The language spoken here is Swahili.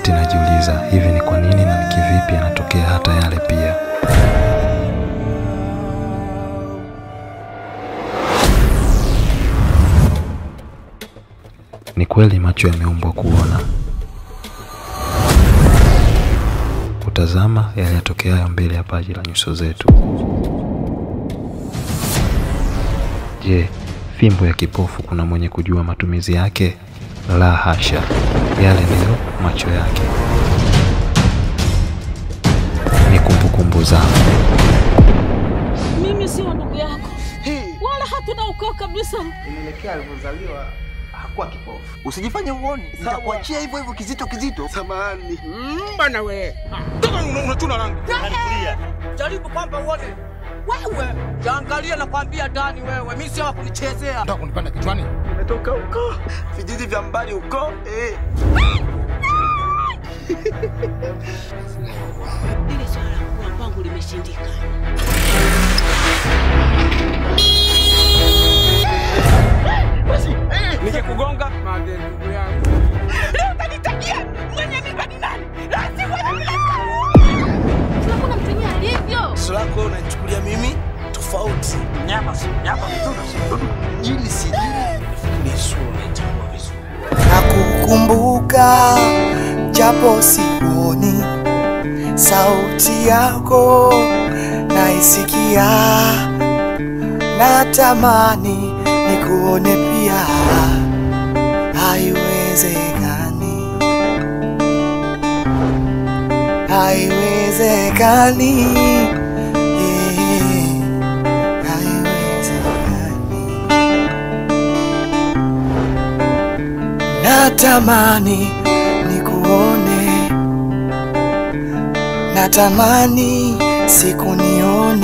wakati najiuliza hivi ni kwa nini na ni kivipi yanatokea hata yale pia. Ni kweli macho yameumbwa kuona, kutazama yale yatokeayo mbele ya paji la nyuso zetu. Je, fimbo ya kipofu kuna mwenye kujua matumizi yake? La hasha, yale ndiyo macho yake. Ni kumbukumbu zangu. Mimi sio ndugu yako. Wala hatuna ukoo kabisa. Inaelekea alipozaliwa hakuwa kipofu. Usijifanye uone. Nitakuachia hivyo hivyo kizito. Samahani. Bana wewe. Toka unachuna rangi. Kulia. Jaribu kwamba uone. Wewe, jaangalia na kwambia Dani wewe. Mimi sio kunichezea. Nataka kunipanda kichwani. Nimetoka huko. Vijiji vya mbali huko. Ile swala kwa pangu limeshindikana. Nikikugonga madeni ndugu yangu. Leo utanitakia mwenye mimba ni nani? Lazima kuna mtumia alivyo. Sura yako unanichukulia mimi tofauti. Nyama vizuri. Jini si jini. Ni sura itakuwa vizuri. Nakukumbuka japo sioni, sauti yako naisikia, natamani nikuone pia, haiwezekani, haiwezekani, haiwezekani. Natamani nikuone, natamani siku nione.